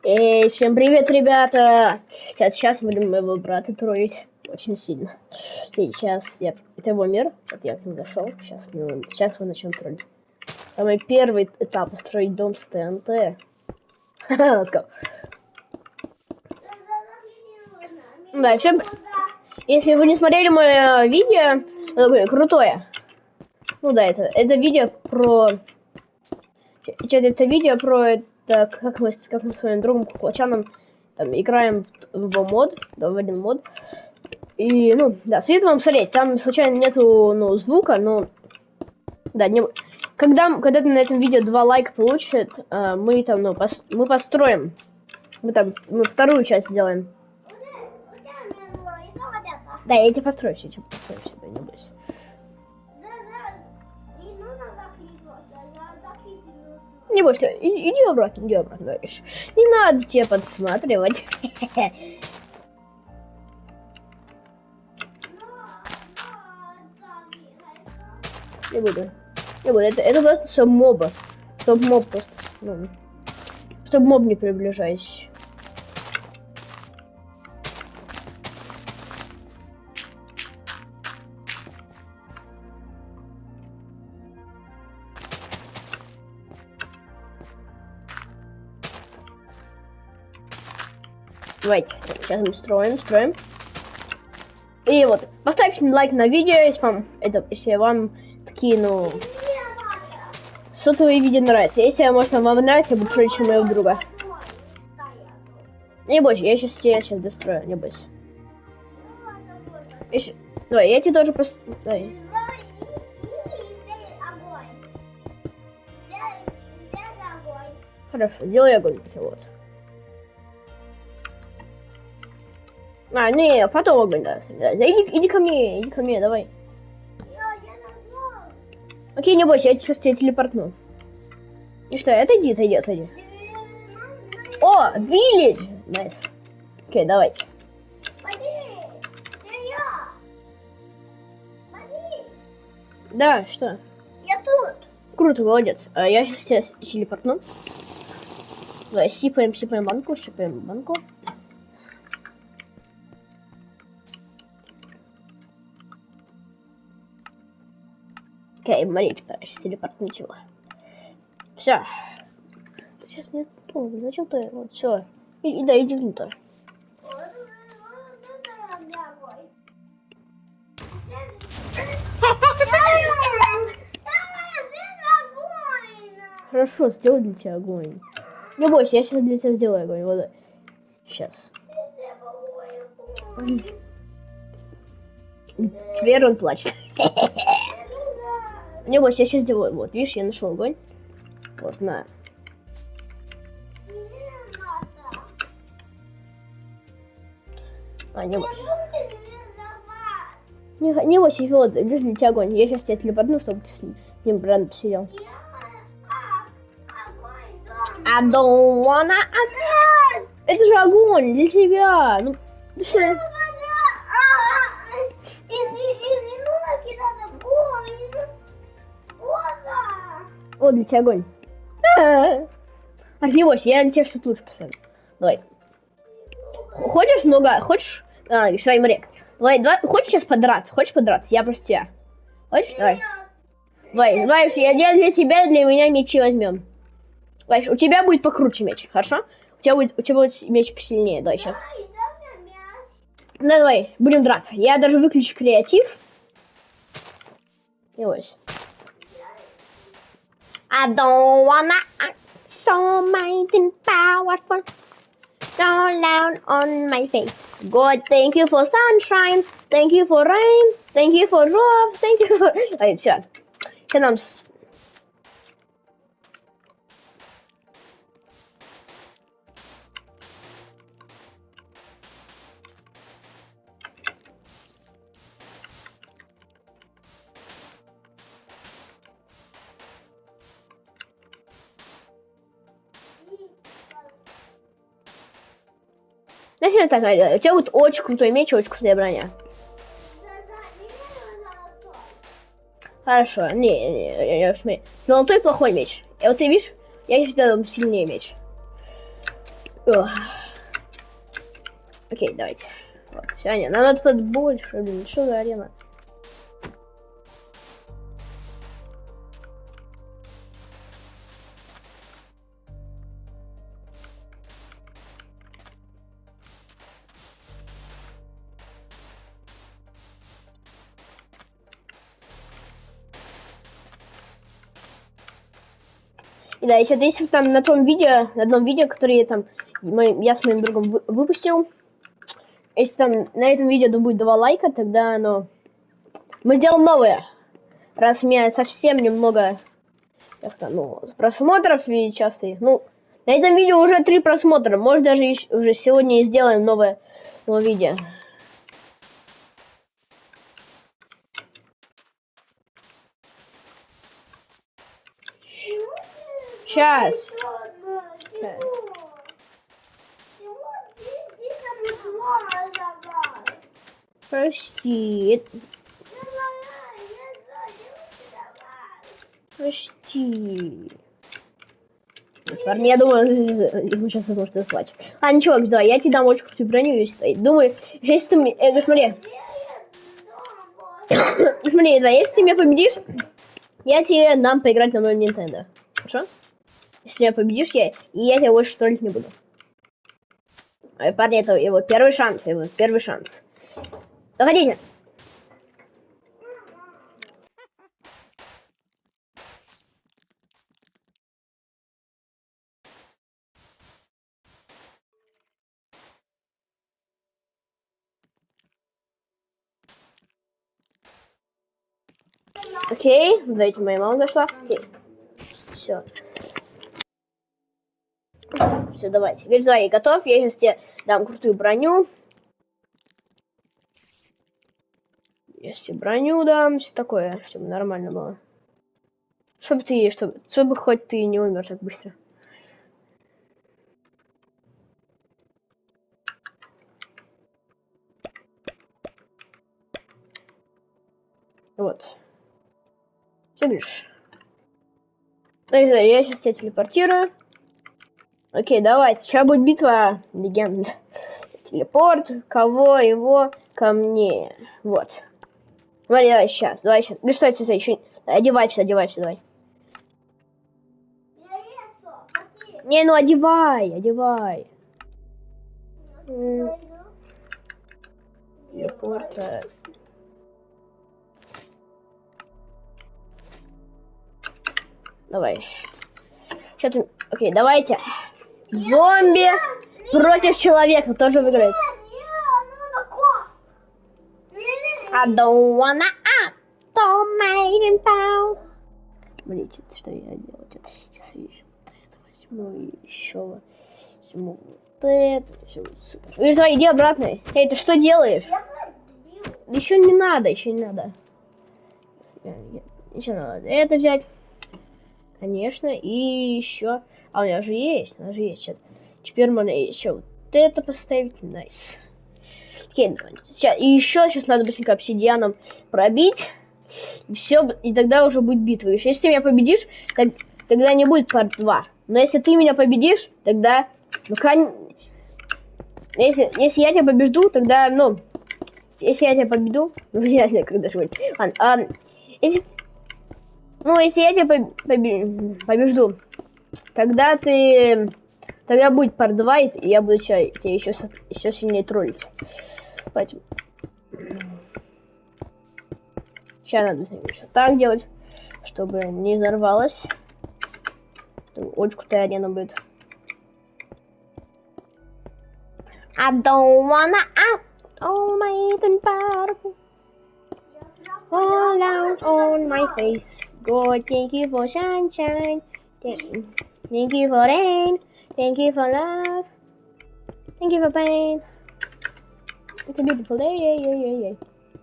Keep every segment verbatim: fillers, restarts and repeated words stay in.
Эй, всем привет, ребята! Сейчас, сейчас будем моего брата троллить очень сильно. И сейчас я... Это его мир. Вот я к нему зашел. Сейчас, ну, сейчас мы начнем троллить. Самый первый этап — строить дом с ТНТ. Let's go. Да, всем... Если вы не смотрели мое видео, такое крутое. Ну да, это, это видео про... Это видео про... Это, как мы, как мы с своим другом Кухлачаном там играем в, в мод, да, в один мод. И, ну, да, советую вам смотреть. Там случайно нету, ну, звука, но... Да, не... Когда, когда ты на этом видео два лайка получит, э, мы там, ну, пос... мы построим. Мы там, мы вторую часть сделаем. Да, я тебе построю, я тебе построю сюда, не бойся. Не бойся, иди обратно, иди обратно, говоришь. Не надо тебе подсматривать. Не буду. Не буду, это, это просто чтобы моба. Чтобы моб просто, ну, чтобы моб не приближайся. Давайте, сейчас мы строим, строим. И вот, поставьте лайк на видео, если вам это, если вам такие, ну, сотовые видео нравятся. Если, может, вам нравится, я буду строить еще моего друга. Не бойся, я сейчас тебя сейчас дострою, не бойся. Если... Давай, я тебе тоже пос... Давай. Хорошо, делай огонь, вот. А, не, потом огонь, да. да. Иди, иди ко мне, иди ко мне, давай. Окей, не бойся, я сейчас тебя телепортну. И что, отойди, отойди, отойди. О, виллидж! Найс. Окей, давайте. Да, что? Я тут. Круто, молодец. А я сейчас тебя телепортну. Давай, сипаем, сипаем банку, сипаем банку. Окей, смотрите, сейчас телепорт, ничего. Все. Сейчас нет. О, зачем ты? Вот, все. И, и да, иди внутрь. Хорошо, сделай для тебя огонь. Не бойся, я сейчас для тебя сделаю огонь. Вот. Сейчас. Теперь он плачет. Не бойся, я сейчас сделаю. Вот, видишь, я нашел огонь. Вот, на. А, не бойся. Не, не бойся, вот, видишь, для тебя огонь. Я сейчас тебя телепортну, чтобы ты с ним рядом посидел. I don't wanna... Это же огонь для тебя. Ну, что? Вот для тебя огонь. Аж не бойся, я для тебя что-то лучше поставлю. Давай. Хочешь много? Хочешь? А, еще и морек. Давай, давай. Хочешь сейчас подраться? Хочешь подраться? Я просто тебя. Хочешь? Давай. Давай, давай, я, я для тебя, для меня мечи возьмем. Давай, у тебя будет покруче меч, хорошо? У тебя будет, у тебя будет меч посильнее. Давай сейчас. Да, давай, будем драться. Я даже выключу креатив. Не бойся. I don't wanna show my powerful down down on my face. God, thank you for sunshine, thank you for rain, thank you for love, thank you for... Ай, все. Сейчас нам... Начнем так, у тебя будет очень крутой меч, очень крутая броня. Хорошо, не, не, я, я, я, золотой плохой меч. И вот ты видишь, я считаю, сильнее меч. Ох. Окей, давайте. Вот, Аня, нам надо под больше, блин, что за арена? И да, еще если там на том видео, на одном видео, которое я там, мой, я с моим другом вы, выпустил, если там на этом видео будет два лайка, тогда оно... Мы сделаем новое. Раз у меня совсем немного, как-то, ну, просмотров и часто, ну, на этом видео уже три просмотра, может даже еще, уже сегодня и сделаем новое, новое видео. Сейчас. Прости. Прости. Парни, я думаю, ему сейчас может заплатить. А, ничего, да, я тебе дам очень крутую броню, если думаю, если ты мне... Э, смотри. Смотри, да, если ты меня победишь, я тебе дам поиграть на моем Nintendo. Хорошо? Если меня победишь, я, и я тебя больше троллить не буду. А, парни, это его первый шанс, его первый шанс. Заходите. Окей, давайте моя мама зашла. Окей. Все. Все, давайте. Говорит, да, я готов. Я сейчас тебе дам крутую броню. Я тебе броню дам, все такое, чтобы нормально было. Чтобы ты, чтобы, чтобы хоть ты не умер так быстро. Вот. Что говоришь? Я сейчас тебя телепортирую. Окей, давайте. Сейчас будет битва легенд. Телепорт. Кого его ко мне? Вот. Смотри, давай сейчас. Давай сейчас. Да что это еще? Одевайся, одевайся, давай. Не, ну одевай, одевай. Телепорт. Давай. Что ты... Окей, давайте. Зомби против человека тоже выиграет. I don't wanna automate pound. Смотрите, что я делаю. Сейчас я еще возьму еще возьму вот это. Все будет супер. Видишь, давай, иди обратно. Эй, ты что делаешь? Еще не надо, еще не надо. Еще надо это взять. Конечно, и еще... А у меня же есть, у меня же есть что-то. Теперь можно еще вот это поставить. Найс. Окей, сейчас. И еще сейчас надо быстренько обсидианом пробить. И все, и тогда уже будет битва. Если ты меня победишь, так, тогда не будет парт два. Но если ты меня победишь, тогда... Ну, кон... если, если я тебя побежду, тогда, ну... Если я тебя победу... Ну, я не знаю, когда же будет. Ладно, а, если... Ну, если я тебя побежду, тогда ты... Тогда будет парт два, и я буду тебя, тебя еще, еще сильнее троллить. Поэтому... Сейчас надо что так делать, чтобы не взорвалось. Очень крутая арена будет. I don't wanna out all my eating power. Fall out on my face. God, thank you for sunshine. Thank, thank you for rain. Thank you for love. Thank you for pain. It's a beautiful day. Yeah, yeah, yeah, yeah.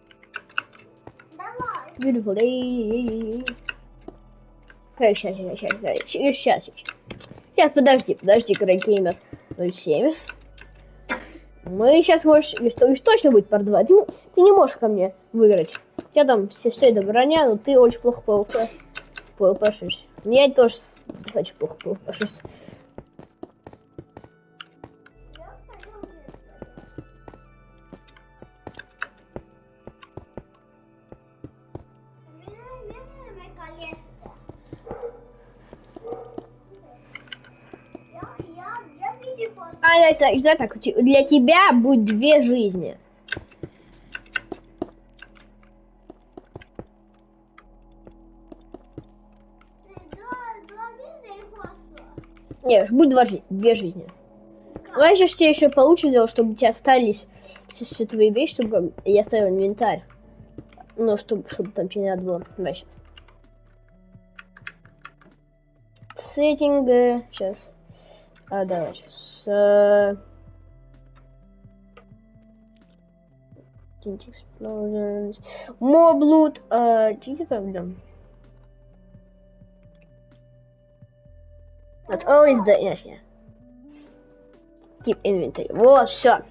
Beautiful day. Сейчас, сейчас, сейчас, сейчас, сейчас, сейчас. Сейчас, подожди, подожди, Крейгеймер ноль семь. Мы сейчас можешь, если точно будет парт два. Ну, ты не можешь ко мне выиграть. У тебя там все, все это броня, но ты очень плохо пошишься. Я тоже очень плохо пошусь. А, это, это так, для тебя будет две жизни. Нет, будет два, две жизни. Давай сейчас тебе еще получше сделал, чтобы у тебя остались все, все твои вещи, чтобы я оставил инвентарь. Ну, чтобы, чтобы там тебе не надо было. Давай сейчас. Сеттинг. Сейчас. А, давай сейчас. Uh... Explosions. More blood. Uh, Что там там? Not always the yes, yeah. Keep inventory. Вот, все.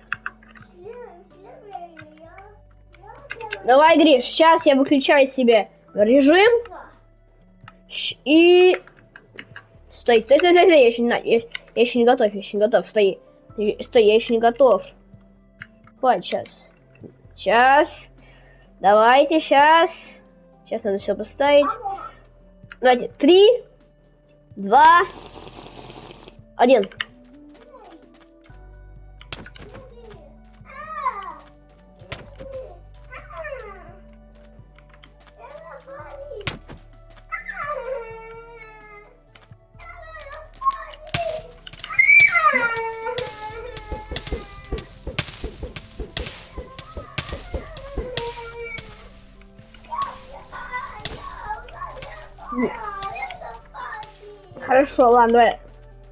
Давай, Гриш, сейчас я выключаю себе режим. И... Стой, стой, стой, стой, я еще не, я, я еще не готов, я еще не готов, стой. Стой, я еще не готов. Вот, сейчас. Сейчас. Давайте, сейчас. Сейчас надо все поставить. Давайте, три, два, один. Хорошо, ладно, давай.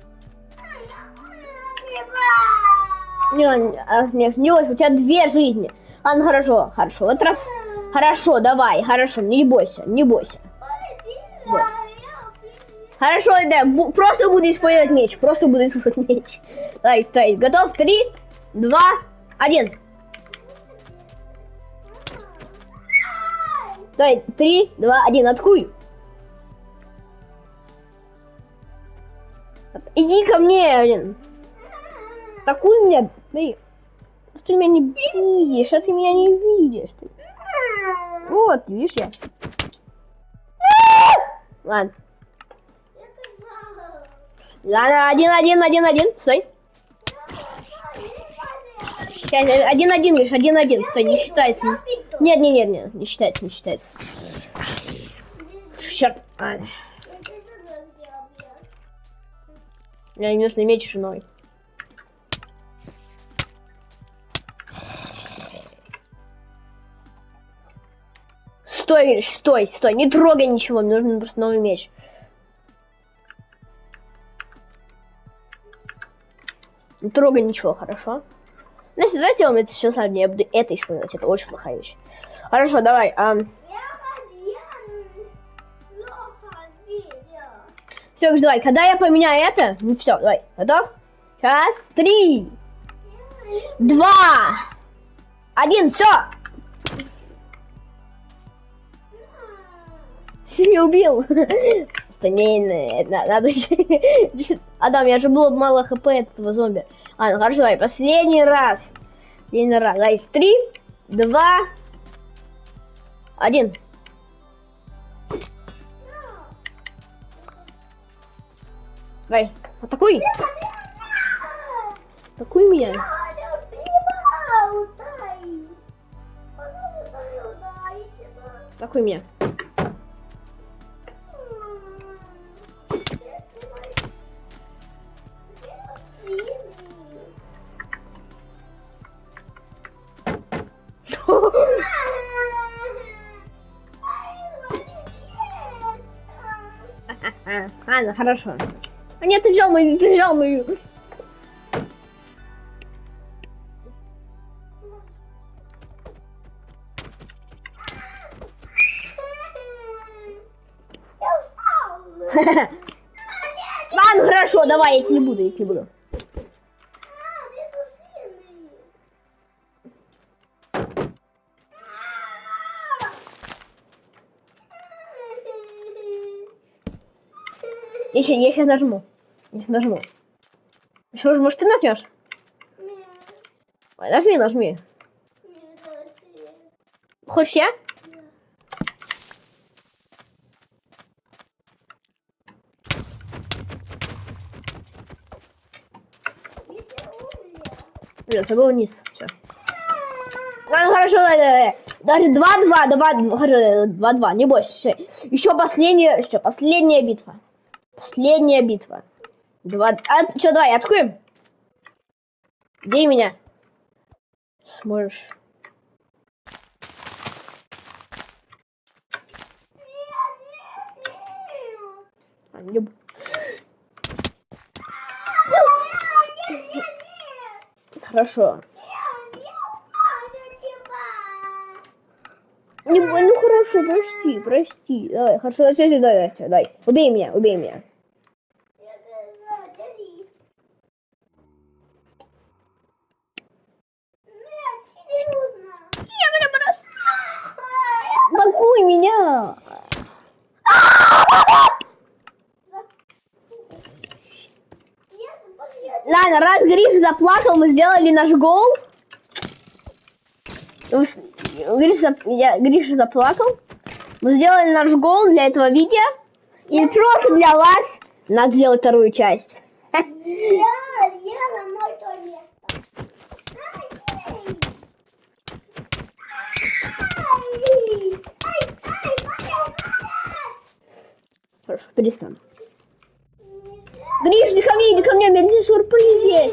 Не, не, не, у тебя две жизни. Ладно, хорошо, хорошо. Вот раз. Хорошо, давай, хорошо, не бойся, не бойся. Вот. Хорошо, да, бу просто буду использовать меч, просто буду использовать меч. Давай, давай, готов? Три, два, один. Давай, три, два, один, атакуй. Иди ко мне, блин. Атакуй меня, блин. Ты меня не видишь, а ты меня не видишь. Ты. Вот, видишь я. Ладно. Ладно, один, один, один, один, стой. Один, один, лишь, один, один, стой, не считается. Нет, нет, нет, нет, не считается, не считается. Черт. А. Мне нужно меч женой. Стой, стой, стой, не трогай ничего, мне нужен просто новый меч. Не трогай ничего, хорошо? Значит, давай сделаем это все сами, я буду это использовать, это очень плохая вещь. Хорошо, давай. А... Все, давай, когда я поменяю это, ну все, давай, готов? Сейчас, три, два, один, все. Не убил. Не, надо. Адам, я же было мало хп этого зомби. А, ну хорошо, давай, последний раз. Последний раз. Давай, три, два, один. Давай, атакуй. Атакуй меня. Атакуй меня. Ладно, хорошо. А нет, ты взял мою, ты взял мою. Ладно, хорошо, давай, я их не буду, я их не буду. Я сейчас, я сейчас нажму. Я сейчас нажму. Что же, может, ты нажмешь? Нет. Ой, нажми, нажми. Нет, хочешь я? Нет. Придется было вниз. Все. Ну, хорошо, даже два-два, два-два, не бойся. Все. Еще последняя, еще последняя битва. Последняя битва. Два... А, что, давай, откроем. Бей меня. Сможешь. А, не... Хорошо. Не, ну хорошо, прости, прости. Давай, хорошо, все, все, давай, все, давай. Убей меня, убей меня. Я прям раз. Блокуй меня. Ладно, раз Гриш заплакал, мы сделали наш гол. Гриш, зап... Я... Гриша заплакал. Мы сделали наш гол для этого видео. И просто для вас надо сделать вторую часть. Я съела мой туалет. Хорошо, перестану. Гриш, иди ко мне, иди ко мне, у меня здесь сюрприз есть.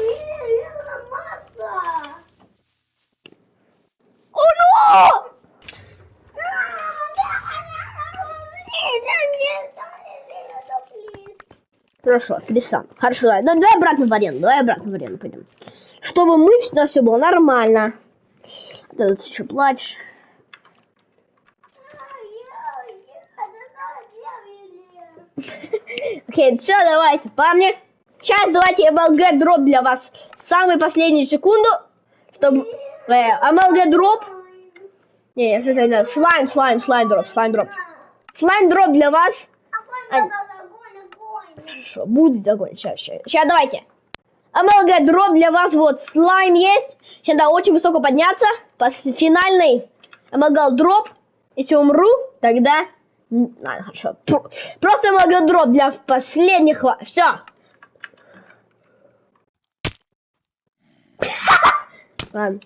О, ну! Хорошо, перестану. Хорошо, давай. Ну, давай обратно в арену, давай обратно в арену пойдем. Чтобы мы, у нас все было нормально. А ты тут еще плачешь. Окей, все, давайте, парни. Сейчас давайте эм эл джи дроп для вас. Самую последнюю секунду, чтобы... эм эл джи дроп. Не, что это? Слайм, слайм, слайм дроп, слайм дроп. Слайм дроп для вас. А... Хорошо, будет огонь. Сейчас, сейчас. Сейчас давайте. эм эл джи дроп для вас. Вот, слайм есть. Сейчас надо очень высоко подняться. По финальной эм эл джи дроп. Если умру, тогда... Ладно, хорошо. Просто эм эл джи дроп для последних... Все. Ладно.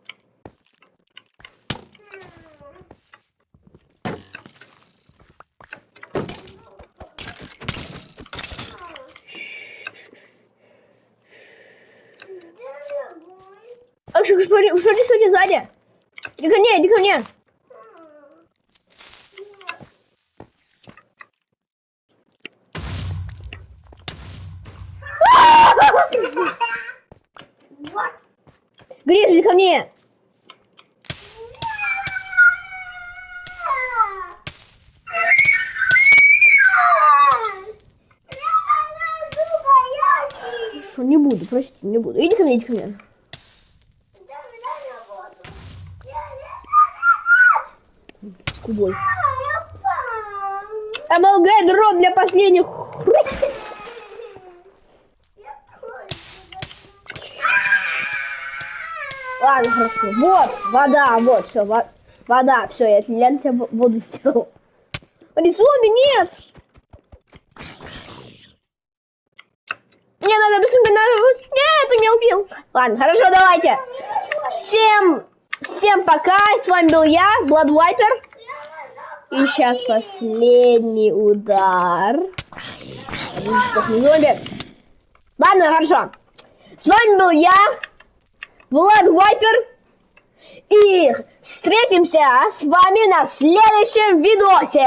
А что, что, что, что, что сзади? Иди ко мне, иди ко мне. Гриш, иди ко мне. Хорошо, не буду, прости, не буду. Иди ко мне, иди ко мне. Кубой. эм эл джи дроп для последних. Ладно, хорошо. Вот, вода, вот, все, во вода, все, я для тебя воду сделал. Они зомби, нет! Мне надо быстрее, надо... Нет, ты меня убил. Ладно, хорошо, давайте. Всем, всем пока, с вами был я, Blood Wiper. И сейчас последний удар. Зомби. Ладно, хорошо. С вами был я, Blood Wiper. И встретимся с вами на следующем видосе.